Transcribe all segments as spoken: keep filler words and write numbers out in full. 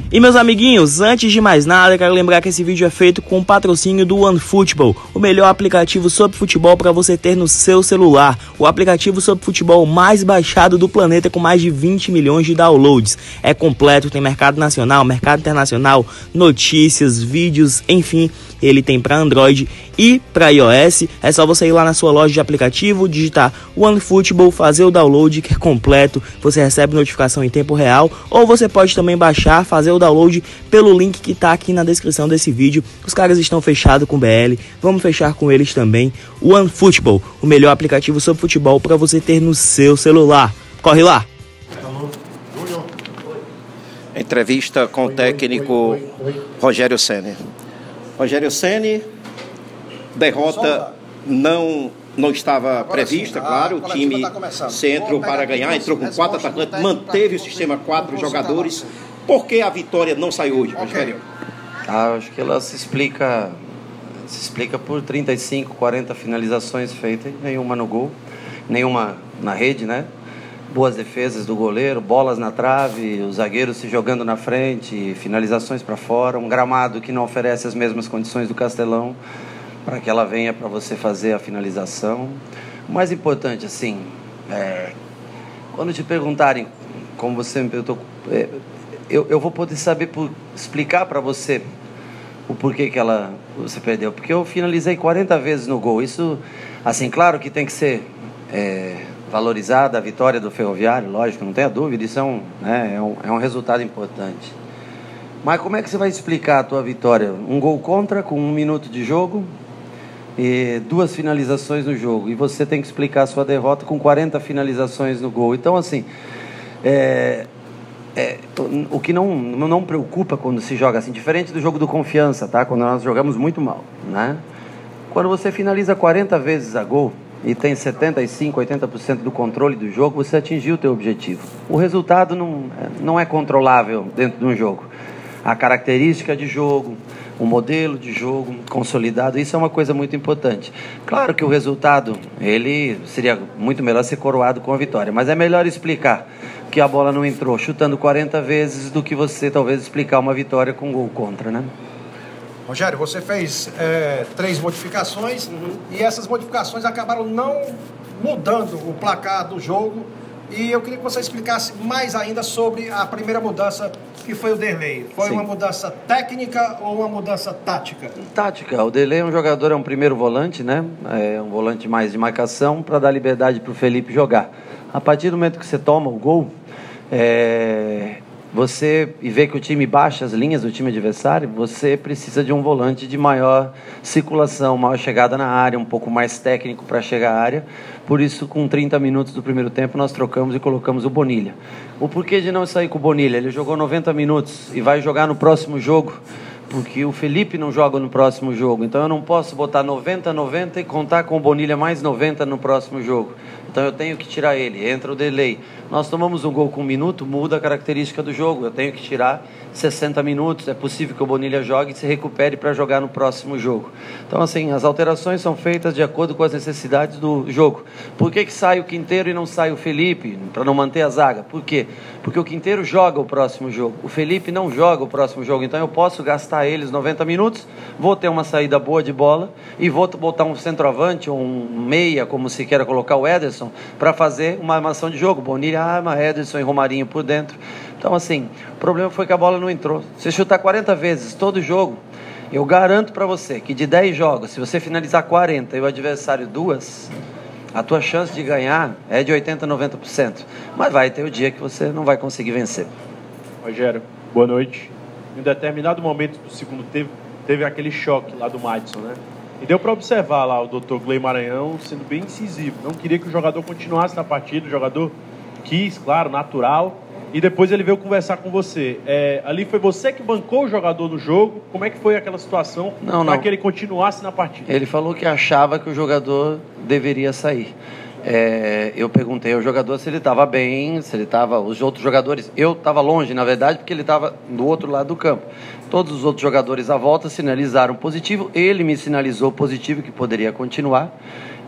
E meus amiguinhos, antes de mais nada, quero lembrar que esse vídeo é feito com o patrocínio do OneFootball, o melhor aplicativo sobre futebol para você ter no seu celular. O aplicativo sobre futebol mais baixado do planeta, com mais de vinte milhões de downloads. É completo, tem mercado nacional, mercado internacional, notícias, vídeos, enfim. Ele tem para Android e para iOS. É só você ir lá na sua loja de aplicativo, digitar OneFootball, fazer o download que é completo. Você recebe notificação em tempo real, ou você pode também baixar, fazer o download pelo link que está aqui na descrição desse vídeo. Os caras estão fechados com o B L, vamos fechar com eles também. OneFootball, o melhor aplicativo sobre futebol para você ter no seu celular. Corre lá! Entrevista com o técnico Rogério Ceni. Rogério Ceni, derrota não, não estava prevista, claro, o time centro para ganhar, entrou com quatro atacantes, manteve o sistema quatro jogadores. Por que a vitória não saiu hoje, Rogério? Ah, acho que ela se explica, se explica por trinta e cinco, quarenta finalizações feitas, nenhuma no gol, nenhuma na rede, né? Boas defesas do goleiro, bolas na trave, os zagueiros se jogando na frente, finalizações para fora, um gramado que não oferece as mesmas condições do Castelão para que ela venha para você fazer a finalização. O mais importante, assim, é, quando te perguntarem, como você me perguntou, é, eu, eu vou poder saber, por, explicar para você o porquê que ela, você perdeu, porque eu finalizei quarenta vezes no gol. Isso, assim, claro que tem que ser... É, valorizada a vitória do Ferroviário, lógico, não tenha dúvida, isso é um, né, é, um, é um resultado importante. Mas como é que você vai explicar a tua vitória? Um gol contra, com um minuto de jogo, e duas finalizações no jogo, e você tem que explicar a sua derrota com quarenta finalizações no gol. Então, assim, é, é, o que não, não preocupa quando se joga assim, diferente do jogo do Confiança, tá? Quando nós jogamos muito mal, né? Quando você finaliza quarenta vezes a gol, e tem setenta e cinco, oitenta por cento do controle do jogo, você atingiu o teu objetivo. O resultado não, não é controlável dentro de um jogo. A característica de jogo, o modelo de jogo consolidado, isso é uma coisa muito importante. Claro que o resultado, ele seria muito melhor ser coroado com a vitória, mas é melhor explicar que a bola não entrou chutando quarenta vezes do que você talvez explicar uma vitória com gol contra, né? Rogério, você fez é, três modificações, uhum, e essas modificações acabaram não mudando o placar do jogo. E eu queria que você explicasse mais ainda sobre a primeira mudança, que foi o Derlei. Foi Sim. uma mudança técnica ou uma mudança tática? Tática. O Derlei é um jogador, é um primeiro volante, né? É um volante mais de marcação para dar liberdade para o Felipe jogar. A partir do momento que você toma o gol, é... você e vê que o time baixa as linhas do time adversário, você precisa de um volante de maior circulação, maior chegada na área, um pouco mais técnico para chegar à área. Por isso, com trinta minutos do primeiro tempo, nós trocamos e colocamos o Bonilha. O porquê de não sair com o Bonilha? Ele jogou noventa minutos e vai jogar no próximo jogo, porque o Felipe não joga no próximo jogo. Então eu não posso botar noventa, noventa e contar com o Bonilha mais noventa no próximo jogo. Então eu tenho que tirar ele, entra o delay. Nós tomamos um gol com um minuto, muda a característica do jogo. Eu tenho que tirar sessenta minutos, é possível que o Bonilha jogue e se recupere para jogar no próximo jogo. Então, assim, as alterações são feitas de acordo com as necessidades do jogo. Por que que sai o Quinteiro e não sai o Felipe? Para não manter a zaga. Por quê? Porque o Quinteiro joga o próximo jogo, o Felipe não joga o próximo jogo. Então eu posso gastar eles noventa minutos, vou ter uma saída boa de bola e vou botar um centroavante ou um meia, como se queira colocar o Ederson, para fazer uma armação de jogo. Bonilha arma, Ederson e Romarinho por dentro. Então, assim, o problema foi que a bola não entrou. Se chutar quarenta vezes todo jogo, eu garanto para você que de dez jogos, se você finalizar quarenta e o adversário duas, a tua chance de ganhar é de oitenta, noventa por cento. Mas vai ter o dia que você não vai conseguir vencer. Rogério, boa noite. Em um determinado momento do segundo teve, teve aquele choque lá do Madison, né? E deu para observar lá o doutor Gley Maranhão sendo bem incisivo. Não queria que o jogador continuasse na partida, o jogador quis, claro, natural. E depois ele veio conversar com você. É, ali foi você que bancou o jogador no jogo? Como é que foi aquela situação para que ele continuasse na partida? Ele falou que achava que o jogador deveria sair. É, eu perguntei ao jogador se ele estava bem, se ele estava... Os outros jogadores... Eu estava longe, na verdade, porque ele estava do outro lado do campo. Todos os outros jogadores à volta sinalizaram positivo. Ele me sinalizou positivo, que poderia continuar.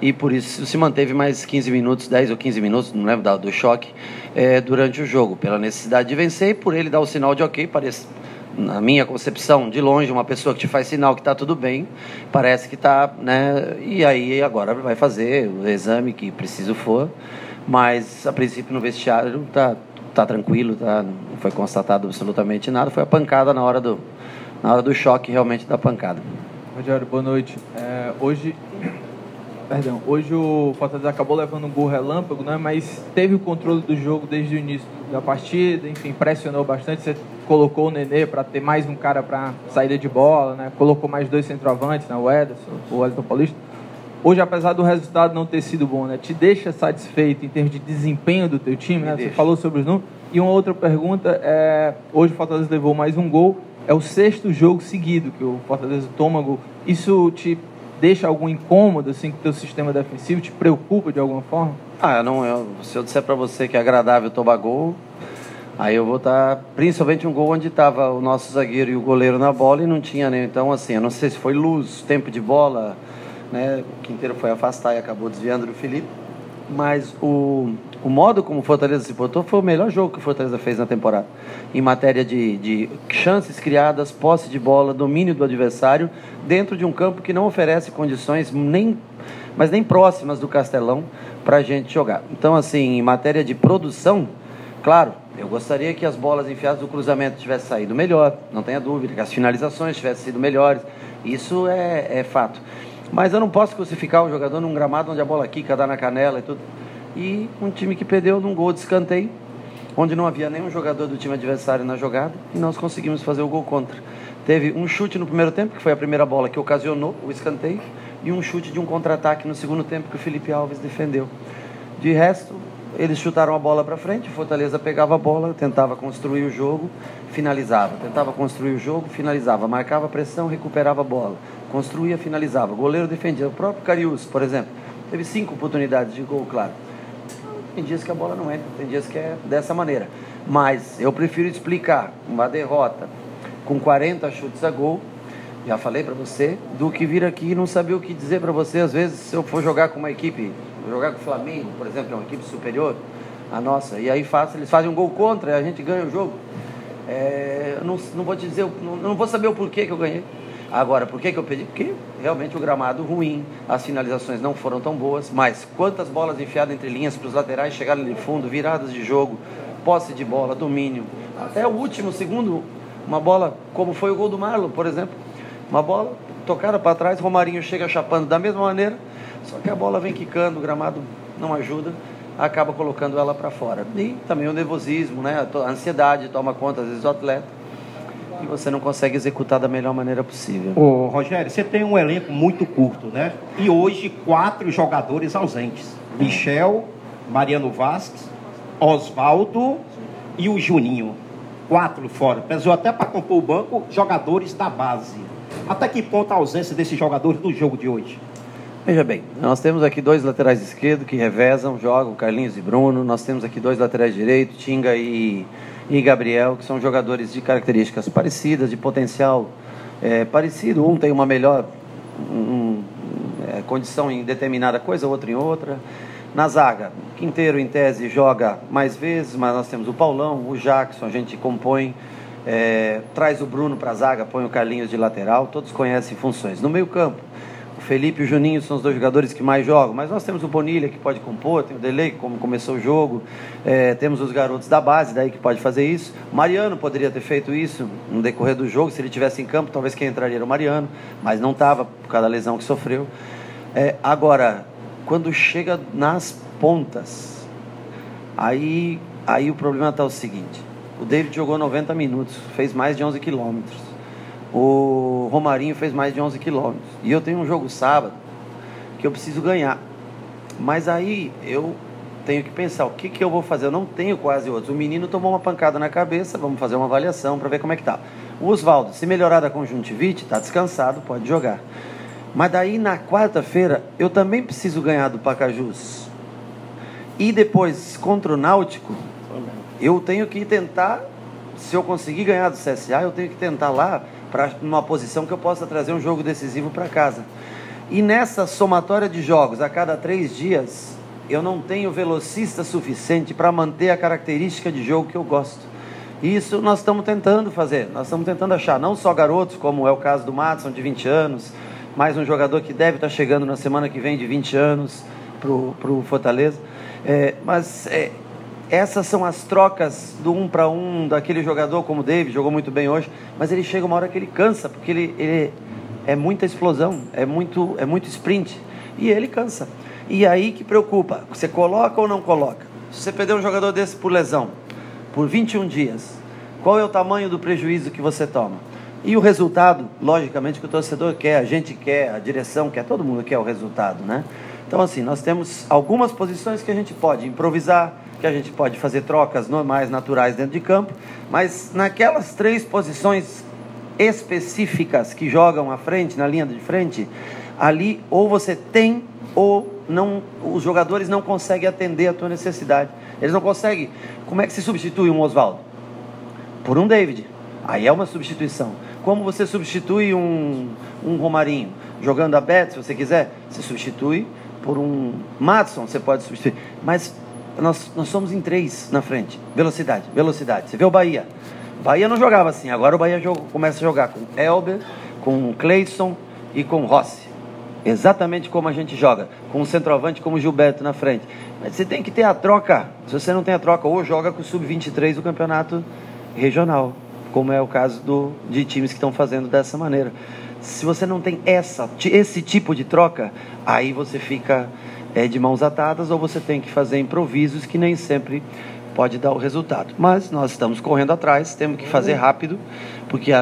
e por isso se manteve mais quinze minutos, dez ou quinze minutos, não lembro do choque, é, durante o jogo, pela necessidade de vencer e por ele dar o sinal de ok, parece, na minha concepção, de longe, uma pessoa que te faz sinal que está tudo bem, parece que está, né, e aí agora vai fazer o exame que preciso for, mas a princípio no vestiário está tá tranquilo, tá, não foi constatado absolutamente nada, foi a pancada na hora do, na hora do choque realmente da pancada. Rogério, boa noite. É, hoje... Perdão, hoje o Fortaleza acabou levando um gol relâmpago, né? Mas teve o controle do jogo desde o início da partida, enfim, pressionou bastante. Você colocou o Nenê para ter mais um cara para saída de bola, né? Colocou mais dois centroavantes, né? O Ederson, o Wellington Paulista. Hoje, apesar do resultado não ter sido bom, né? Te deixa satisfeito em termos de desempenho do teu time, né? Você falou sobre os números. E uma outra pergunta é: hoje o Fortaleza levou mais um gol, é o sexto jogo seguido que o Fortaleza toma gol. Isso te deixa algum incômodo assim com o teu sistema defensivo? Te preocupa de alguma forma? Ah, eu não, eu, se eu disser para você que é agradável tomar gol, aí eu vou estar, tá, principalmente um gol onde estava o nosso zagueiro e o goleiro na bola e não tinha, né? Então, assim, eu não sei se foi luz, tempo de bola, né? O Quinteiro foi afastar e acabou desviando do Felipe, mas o, o modo como o Fortaleza se portou foi o melhor jogo que o Fortaleza fez na temporada, em matéria de, de chances criadas, posse de bola, domínio do adversário, dentro de um campo que não oferece condições nem, mas nem próximas do Castelão para a gente jogar. Então, assim, em matéria de produção, claro, eu gostaria que as bolas enfiadas do cruzamento tivessem saído melhor, não tenha dúvida, que as finalizações tivessem sido melhores, isso é, é fato. Mas eu não posso crucificar o jogador num gramado onde a bola quica, dá na canela e tudo. E um time que perdeu num gol de escanteio, onde não havia nenhum jogador do time adversário na jogada, e nós conseguimos fazer o gol contra. Teve um chute no primeiro tempo, que foi a primeira bola que ocasionou o escanteio, e um chute de um contra-ataque no segundo tempo que o Felipe Alves defendeu. De resto, eles chutaram a bola para frente, o Fortaleza pegava a bola, tentava construir o jogo, finalizava. Tentava construir o jogo, finalizava. Marcava pressão, recuperava a bola. Construía, finalizava. O goleiro defendia. O próprio Cariús, por exemplo, teve cinco oportunidades de gol, claro. Tem dias que a bola não entra, tem dias que é dessa maneira. Mas eu prefiro explicar uma derrota com quarenta chutes a gol, já falei para você, do que vir aqui e não saber o que dizer para você. Às vezes, se eu for jogar com uma equipe, jogar com o Flamengo, por exemplo, é uma equipe superior à nossa, e aí faz, eles fazem um gol contra e a gente ganha o jogo. É, eu não, não vou te dizer, não, não vou saber o porquê que eu ganhei. Agora, por que que eu perdi? Porque realmente o gramado ruim, as finalizações não foram tão boas, mas quantas bolas enfiadas entre linhas para os laterais chegaram de fundo, viradas de jogo, posse de bola, domínio. Até o último segundo, uma bola, como foi o gol do Marlon, por exemplo, uma bola tocada para trás, Romarinho chega chapando da mesma maneira, só que a bola vem quicando, o gramado não ajuda, acaba colocando ela para fora. E também o nervosismo, né? A ansiedade toma conta às vezes do atleta, e você não consegue executar da melhor maneira possível. Ô, Rogério, você tem um elenco muito curto, né? E hoje quatro jogadores ausentes. Michel, Mariano Vasquez, Oswaldo e o Juninho. Quatro fora. Pesou até para compor o banco jogadores da base. Até que ponto a ausência desses jogadores no jogo de hoje? Veja bem, nós temos aqui dois laterais esquerdos que revezam, jogam, Carlinhos e Bruno. Nós temos aqui dois laterais direitos, Tinga e... e Gabriel, que são jogadores de características parecidas, de potencial é, parecido. Um tem uma melhor um, é, condição em determinada coisa, outro em outra. Na zaga, Quinteiro, em tese, joga mais vezes, mas nós temos o Paulão, o Jackson, a gente compõe, é, traz o Bruno para a zaga, põe o Carlinhos de lateral, todos conhecem funções. No meio campo, Felipe e o Juninho são os dois jogadores que mais jogam, mas nós temos o Bonilha que pode compor, tem o Delay como começou o jogo, é, temos os garotos da base daí que pode fazer isso. Mariano poderia ter feito isso no decorrer do jogo, se ele estivesse em campo, talvez quem entraria era o Mariano, mas não estava por causa da lesão que sofreu. É, agora, quando chega nas pontas, aí, aí o problema está o seguinte: o David jogou noventa minutos, fez mais de onze quilômetros. O Romarinho fez mais de onze quilômetros. E eu tenho um jogo sábado que eu preciso ganhar. Mas aí eu tenho que pensar, o que, que eu vou fazer? Eu não tenho quase outros. O menino tomou uma pancada na cabeça, vamos fazer uma avaliação para ver como é que tá. O Oswaldo, se melhorar da conjuntivite, está descansado, pode jogar. Mas daí na quarta-feira eu também preciso ganhar do Pacajus. E depois contra o Náutico, eu tenho que tentar, se eu conseguir ganhar do C S A, eu tenho que tentar lá para numa posição que eu possa trazer um jogo decisivo para casa. E nessa somatória de jogos, a cada três dias, eu não tenho velocista suficiente para manter a característica de jogo que eu gosto. E isso nós estamos tentando fazer, nós estamos tentando achar, não só garotos, como é o caso do Madison, de vinte anos, mais um jogador que deve estar chegando na semana que vem, de vinte anos, para o Fortaleza. É, mas é, essas são as trocas do um para um, daquele jogador como o David, jogou muito bem hoje, mas ele chega uma hora que ele cansa, porque ele... ele é muita explosão, é muito, é muito sprint, e ele cansa. E aí que preocupa, você coloca ou não coloca? Se você perder um jogador desse por lesão, por vinte e um dias, qual é o tamanho do prejuízo que você toma? E o resultado, logicamente, que o torcedor quer, a gente quer, a direção quer, todo mundo quer o resultado, né? Então, assim, nós temos algumas posições que a gente pode improvisar, que a gente pode fazer trocas normais, naturais dentro de campo, mas naquelas três posições específicas que jogam à frente, na linha de frente, ali ou você tem ou não, os jogadores não conseguem atender a tua necessidade. Eles não conseguem. Como é que se substitui um Oswaldo? Por um David. Aí é uma substituição. Como você substitui um, um Romarinho? Jogando a Bet, se você quiser, você substitui por um Madison, você pode substituir. Mas nós, nós somos em três na frente. Velocidade, velocidade. Você vê o Bahia. Bahia não jogava assim, agora o Bahia joga, começa a jogar com Elber, com Cleison e com Rossi. Exatamente como a gente joga, com um centroavante como o Gilberto na frente. Mas você tem que ter a troca. Se você não tem a troca, ou joga com o sub vinte e três do campeonato regional, como é o caso do, de times que estão fazendo dessa maneira. Se você não tem essa, esse tipo de troca, aí você fica é, de mãos atadas, ou você tem que fazer improvisos que nem sempre pode dar o resultado. Mas nós estamos correndo atrás, temos que fazer rápido, porque a,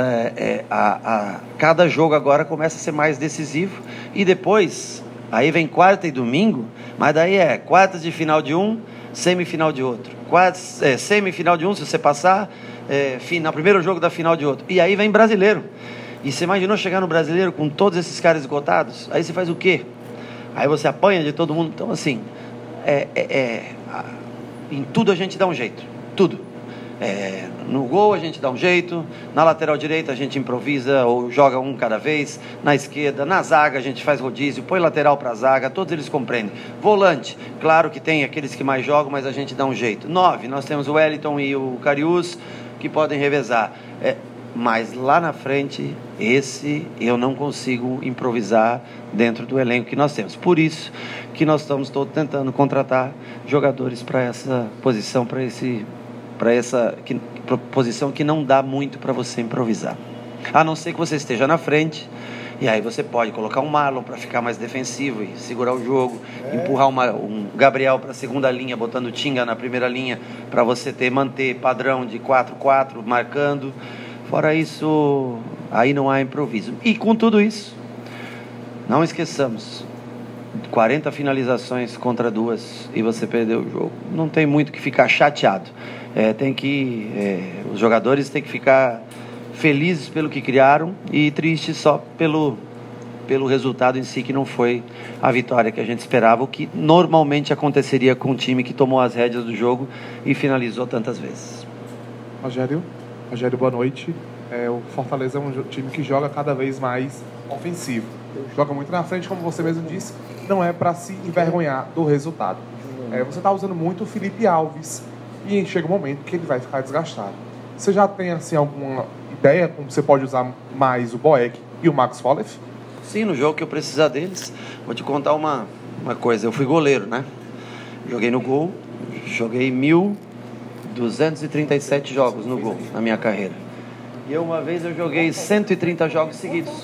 a, a, cada jogo agora começa a ser mais decisivo, e depois, aí vem quarta e domingo, mas daí é quartas de final de um, semifinal de outro, quartas, é, semifinal de um, se você passar, é, final, primeiro jogo da final de outro, e aí vem brasileiro, e você imaginou chegar no brasileiro com todos esses caras esgotados? Aí você faz o quê? Aí você apanha de todo mundo. Então, assim, é, é, é em tudo a gente dá um jeito, tudo. É, no gol a gente dá um jeito, na lateral direita a gente improvisa ou joga um cada vez, na esquerda, na zaga a gente faz rodízio, põe lateral para a zaga, todos eles compreendem. Volante, claro que tem aqueles que mais jogam, mas a gente dá um jeito. Nove, nós temos o Wellington e o Cariús que podem revezar. É, mas lá na frente, esse eu não consigo improvisar dentro do elenco que nós temos. Por isso que nós estamos todos tentando contratar jogadores para essa posição, para esse, para essa que, pra posição que não dá muito para você improvisar. A não ser que você esteja na frente, e aí você pode colocar um Marlon para ficar mais defensivo e segurar o jogo, é. empurrar uma, um Gabriel para a segunda linha, botando o Tinga na primeira linha, para você ter, manter padrão de quatro quatro, marcando. Fora isso, aí não há improviso. E com tudo isso, não esqueçamos, quarenta finalizações contra duas e você perdeu o jogo. Não tem muito que ficar chateado. É, tem que, é, os jogadores têm que ficar felizes pelo que criaram e tristes só pelo, pelo resultado em si, que não foi a vitória que a gente esperava, o que normalmente aconteceria com um time que tomou as rédeas do jogo e finalizou tantas vezes. Rogério? Rogério, boa noite. É, o Fortaleza é um time que joga cada vez mais ofensivo. Joga muito na frente, como você mesmo disse, não é para se envergonhar do resultado. É, você está usando muito o Felipe Alves e chega um momento que ele vai ficar desgastado. Você já tem assim, alguma ideia como você pode usar mais o Boeck e o Max Follef? Sim, no jogo que eu precisar deles. Vou te contar uma, uma coisa. Eu fui goleiro, né? Joguei no gol, joguei mil duzentos e trinta e sete jogos no gol na minha carreira. E eu, uma vez eu joguei cento e trinta jogos seguidos,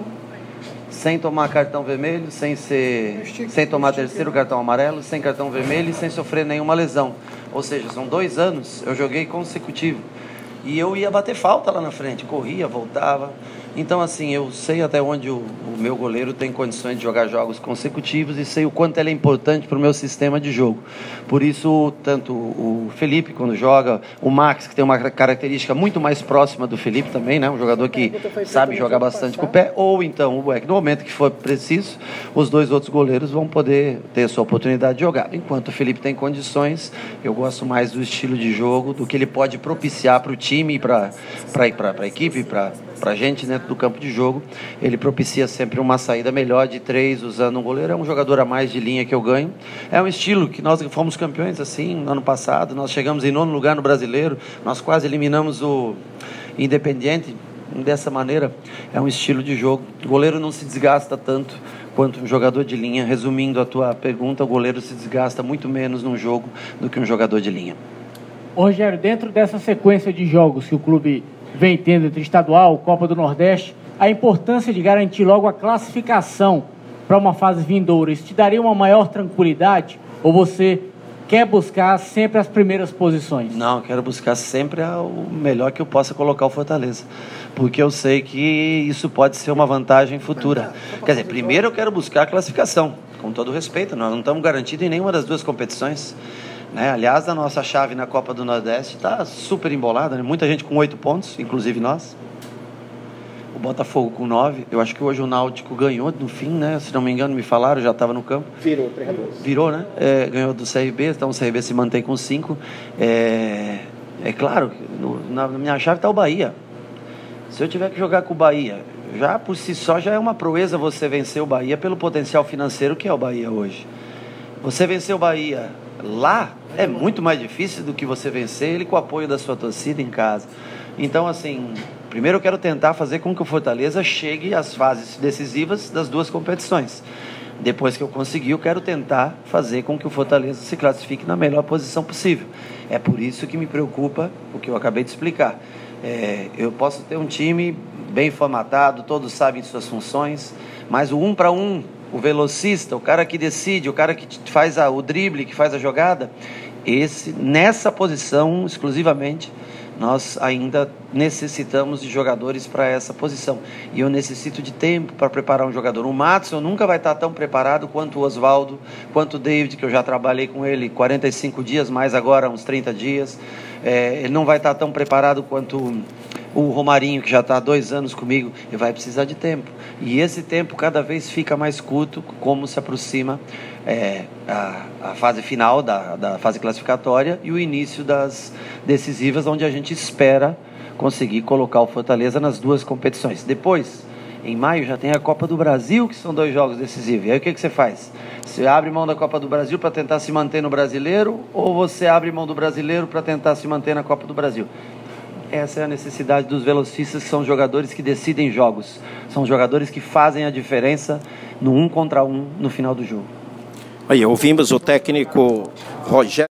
sem tomar cartão vermelho, sem ser, sem tomar terceiro cartão amarelo, sem cartão vermelho e sem sofrer nenhuma lesão. Ou seja, são dois anos eu joguei consecutivo. E eu ia bater falta lá na frente, corria, voltava. Então, assim, eu sei até onde o, o meu goleiro tem condições de jogar jogos consecutivos e sei o quanto ele é importante para o meu sistema de jogo. Por isso, tanto o Felipe, quando joga, o Max, que tem uma característica muito mais próxima do Felipe também, né? Um jogador que sabe jogar bastante com o pé, ou então o Boeck. No momento que for preciso, os dois outros goleiros vão poder ter a sua oportunidade de jogar. Enquanto o Felipe tem condições, eu gosto mais do estilo de jogo, do que ele pode propiciar para o time, para a equipe, para para a gente dentro do campo de jogo, ele propicia sempre uma saída melhor de três, usando um goleiro. É um jogador a mais de linha que eu ganho. É um estilo que nós fomos campeões assim no ano passado. Nós chegamos em nono lugar no Brasileiro. Nós quase eliminamos o Independiente. Dessa maneira, é um estilo de jogo. O goleiro não se desgasta tanto quanto um jogador de linha. Resumindo a tua pergunta, o goleiro se desgasta muito menos num jogo do que um jogador de linha. Ô, Rogério, dentro dessa sequência de jogos que o clube vem tendo entre estadual, Copa do Nordeste, a importância de garantir logo a classificação para uma fase vindoura, isso te daria uma maior tranquilidade? Ou você quer buscar sempre as primeiras posições? Não, eu quero buscar sempre o melhor que eu possa colocar o Fortaleza, porque eu sei que isso pode ser uma vantagem futura. Quer dizer, primeiro eu quero buscar a classificação, com todo respeito, nós não estamos garantidos em nenhuma das duas competições, né? Aliás, a nossa chave na Copa do Nordeste está super embolada, né? Muita gente com oito pontos, inclusive nós. O Botafogo com nove. Eu acho que hoje o Náutico ganhou no fim, né? Se não me engano, me falaram, já estava no campo. Virou três a dois. Virou, né? É, ganhou do C R B, então o C R B se mantém com cinco. É, é claro, no, na minha chave está o Bahia. Se eu tiver que jogar com o Bahia, já por si só já é uma proeza você vencer o Bahia pelo potencial financeiro que é o Bahia hoje. Você vencer o Bahia lá é muito mais difícil do que você vencer ele com o apoio da sua torcida em casa. Então, assim, primeiro eu quero tentar fazer com que o Fortaleza chegue às fases decisivas das duas competições. Depois que eu conseguir, eu quero tentar fazer com que o Fortaleza se classifique na melhor posição possível. É por isso que me preocupa o que eu acabei de explicar. É, eu posso ter um time bem formatado, todos sabem suas funções, mas o um para um, o velocista, o cara que decide, o cara que faz a, o drible, que faz a jogada, esse, nessa posição exclusivamente, nós ainda necessitamos de jogadores para essa posição. E eu necessito de tempo para preparar um jogador. O Madison nunca vai estar tão preparado quanto o Oswaldo, quanto o David, que eu já trabalhei com ele quarenta e cinco dias, mais agora uns trinta dias. É, ele não vai estar tão preparado quanto o Romarinho, que já está há dois anos comigo. Ele vai precisar de tempo. E esse tempo cada vez fica mais curto, como se aproxima é, a, a fase final da, da fase classificatória e o início das decisivas, onde a gente espera conseguir colocar o Fortaleza nas duas competições. Depois, em maio, já tem a Copa do Brasil, que são dois jogos decisivos. E aí o que, que você faz? Você abre mão da Copa do Brasil para tentar se manter no Brasileiro, ou você abre mão do Brasileiro para tentar se manter na Copa do Brasil? Essa é a necessidade dos velocistas, que são jogadores que decidem jogos. São jogadores que fazem a diferença no um contra um no final do jogo. Aí, ouvimos o técnico Rogério.